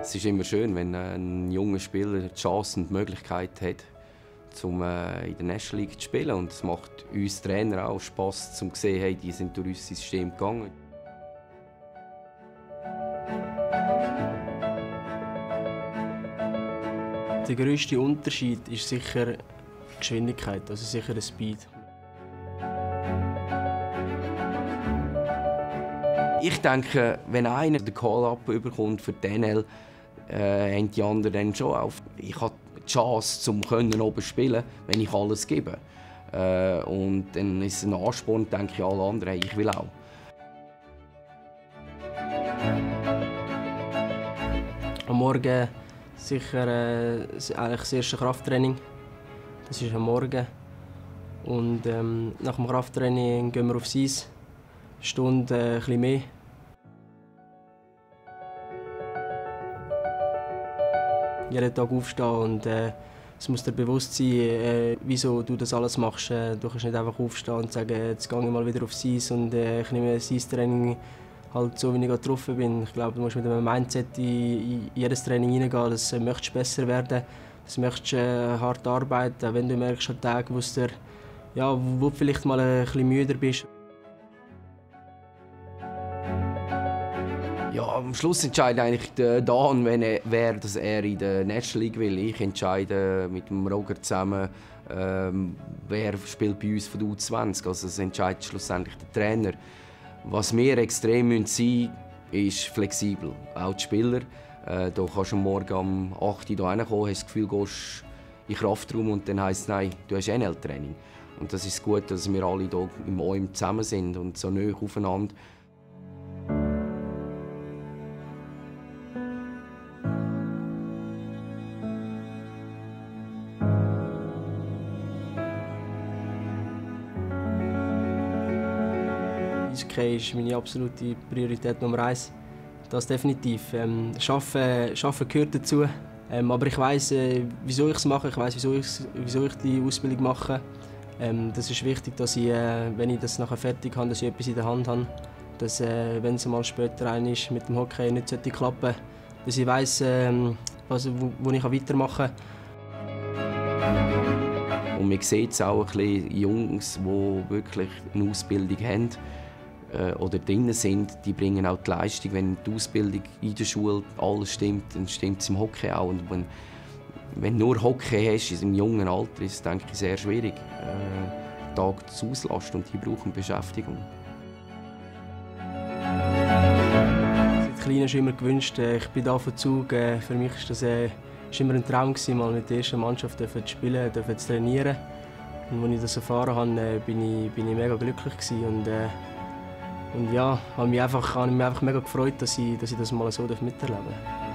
Es ist immer schön, wenn ein junger Spieler die Chance und die Möglichkeit hat, in der National League zu spielen. Und es macht uns Trainer auch Spass, zu sehen, hey, die sind durch unser System gegangen. Der grösste Unterschied ist sicher die Geschwindigkeit, also sicher der Speed. Ich denke, wenn einer den Call-up bekommt für die NL, haben die anderen dann schon auf. Ich habe die Chance, oben zu spielen, wenn ich alles gebe. Und dann ist es ein Ansporn, denke ich, alle anderen, hey, ich will auch. Am Morgen sicher eigentlich das erste Krafttraining. Das ist am Morgen. Und nach dem Krafttraining gehen wir aufs Eis. Eine Stunde, ein bisschen mehr. Jeden Tag aufstehen und es muss dir bewusst sein, wieso du das alles machst. Du kannst nicht einfach aufstehen und sagen, jetzt gehe ich mal wieder aufs Eis und ich nehme das Eistraining halt so, wie ich getroffen bin. Ich glaube, du musst mit einem Mindset in jedes Training hineingehen, dass du möchtest besser werden, dass du möchtest hart arbeiten, wenn du merkst an Tagen, wo du vielleicht mal ein bisschen müder bist. Ja, am Schluss entscheidet eigentlich der Dan, wer in der National League will. Ich entscheide mit dem Roger zusammen, wer spielt bei uns von der U20. Also das entscheidet schlussendlich der Trainer. Was wir extrem sein müssen, ist flexibel. Auch die Spieler. Da kannst du morgen um 8 Uhr hierher kommen, hast das Gefühl, du gehst in den Kraftraum und dann heisst es, nein, du hast NL-Training. Und das ist gut, dass wir alle hier im OIM zusammen sind und so nahe aufeinander. Eishockey ist meine absolute Priorität Nummer 1. Das definitiv. Arbeiten gehört dazu. Aber ich weiss, wieso ich es mache. Ich weiss, wieso ich die Ausbildung mache. Das ist wichtig, dass ich, wenn ich das nachher fertig habe, dass ich etwas in der Hand habe. Dass, wenn es mal später ist, mit dem Hockey nicht klappen sollte, dass ich weiss, wo ich weitermachen kann. Und man sieht es auch ein bisschen Jungs, die wirklich eine Ausbildung haben oder drinnen sind, die bringen auch die Leistung. Wenn die Ausbildung in der Schule alles stimmt, dann stimmt es im Hockey auch. Und wenn du nur Hockey hast, in einem jungen Alter, ist es, denke ich, sehr schwierig, den Tag zu auslasten. Und die brauchen Beschäftigung. Seit klein ist immer gewünscht, ich bin da auf Zug. Für mich war das immer ein Traum, mal mit der ersten Mannschaft zu spielen, zu trainieren. Und als ich das erfahren habe, bin ich mega glücklich und ja, habe mich einfach mega gefreut, dass ich das mal so miterleben darf.